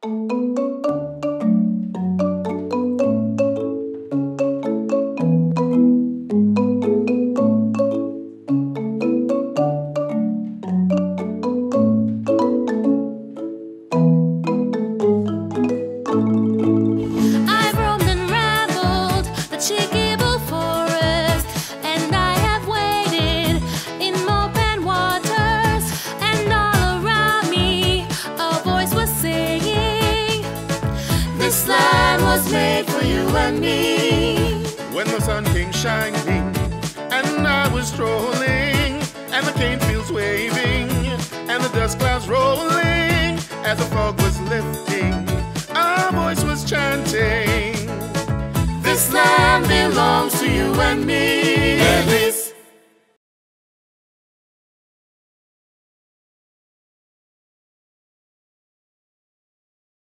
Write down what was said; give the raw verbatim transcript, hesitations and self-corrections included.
This land was made for you and me. When the sun came shining and I was strolling, and the cane fields waving and the dust clouds rolling, as the fog was lifting, our voice was chanting. This land belongs to you and me.